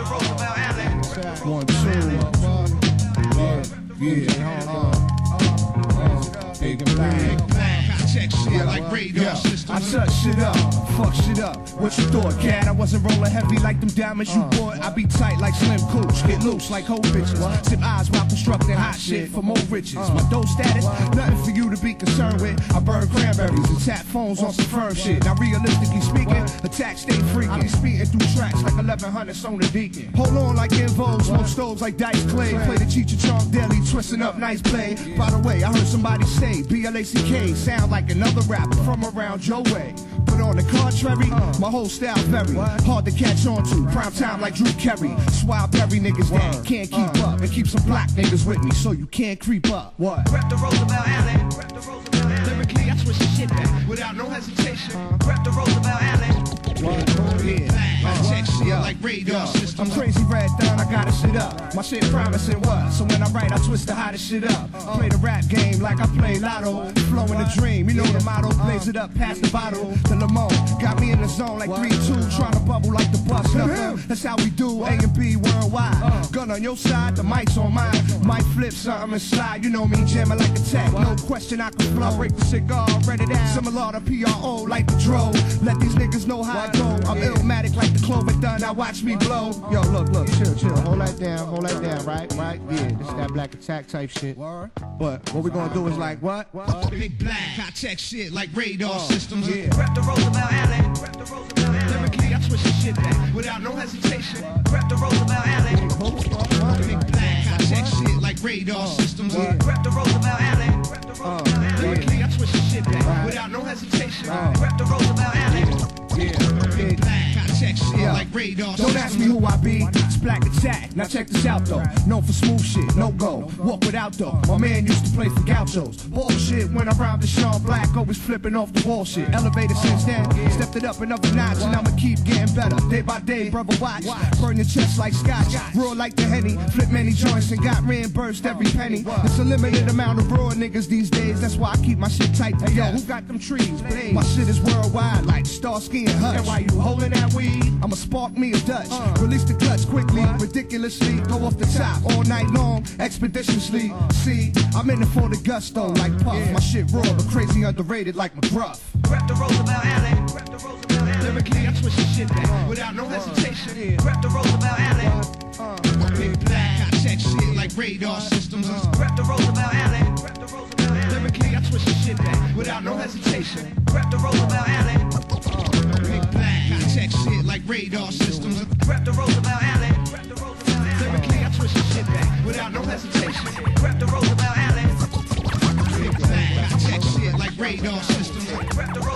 1, 2. Big and black. Check shit like radar systems. I touch shit up, fuck shit up. What you thought, cat? I wasn't rolling heavy like them diamonds you bought. I be tight like Slim Cooch, get loose like whole bitches. Zip eyes while constructing hot shit for more riches. My dough status, nothing for you to be concerned with. I burn cranberries and tap phones on some firm shit. Now realistically speaking, attack stay freaking. I be speeding through tracks like 1100 Sona Deacon. Hold on like in Vogue, smoke stoves like Dice Clay. Play the Cheech and Chong Deli, twisting up nice play. By the way, I heard somebody say B-L-A-C-K sound like another rapper from around your way. But on the contrary, my whole style very hard to catch on to. Prime time like Drew Carey. Swile berry niggas that can't keep up. And keep some black niggas with me so you can't creep up. What? Rep the Roosevelt Alley. Lyrically, I twist the shit back without no hesitation. Rep the Roosevelt Alley. I check shit like radar systems. I'm crazy red down, I got it shit up. My shit promising what? So when I write, I twist the hottest shit up. Play the rap game like I play Lotto. Flow in the dream, you know the motto. Blaze it up past the bottle to Lamone. Got me in the zone like 3-2, trying to bubble like the bus. That's how we do A and B worldwide. Gun on your side, the mic's on mine. Might flip something and slide. You know me, jamming like a tech. No question I can flow. Break the cigar, ready down. Similar to PRO, like the dro. Let these niggas know how I go. I'm illmatic like the Clover Dunn. Now watch me blow. Yo, look, chill. Hold that down, right? Yeah, this is that Black Attack type shit. But what we gonna do is like what? Big black, I check shit like radar systems. Yeah. Rep the Roosevelt Alley. Lyrically, I twist the shit back without no hesitation. Rep the Roosevelt Alley. Big black, I check shit like radar systems. Rep the Roosevelt Alley. Lyrically, I twist the shit back without no hesitation. Rep the Roosevelt Alley. Big black, I check shit like radar systems. Don't ask me who I be, it's Black Attack. Now check this out though, known for smooth shit, no go, walk without though. My man used to play for Gauchos. Bullshit when I rhymed with Sean Black, always flipping off the wall shit. Elevated since then, stepped it up another notch, and I'ma keep getting better. Day by day, brother watch, burn your chest like scotch, roar like the Henny, flip many joints and got reimbursed every penny. It's a limited amount of raw niggas these days, that's why I keep my shit tight. Hey, yo, who got them trees? My shit is worldwide like Starsky and Hutch. And while you holding that weed, I'ma spark me a Dutch. Release the clutch quickly, ridiculously, go off the top all night long, expeditiously. See, I'm in it for the gusto like Puff. My shit raw, but crazy underrated like McGruff. Rep the Roosevelt Alley. Lyrically, I twist the shit back without no hesitation. Rep the Roosevelt Alley. Big black, I check shit like radar systems. Rep the Roosevelt Alley. Lyrically, I twist the shit back without no hesitation. Rep the Roosevelt Alley. Big black, I check shit like radar systems. Rep the Roosevelt Alley. Lyrically, I twist the shit back without no hesitation. Rep the Roosevelt Alley. Big black, I check shit like radar systems. Rep the